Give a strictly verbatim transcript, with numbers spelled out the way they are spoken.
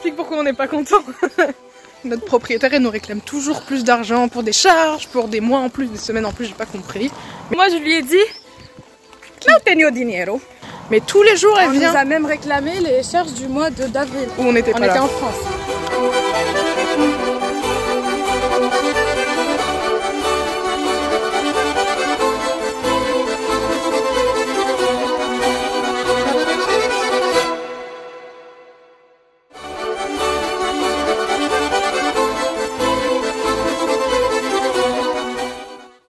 explique pourquoi on n'est pas content. Notre propriétaire, elle nous réclame toujours plus d'argent pour des charges, pour des mois en plus, des semaines en plus, j'ai pas compris. Moi, je lui ai dit, là tengo dinero. Mais tous les jours, elle on vient. On nous a même réclamé les charges du mois d'avril. Où on était on pas était là. en France.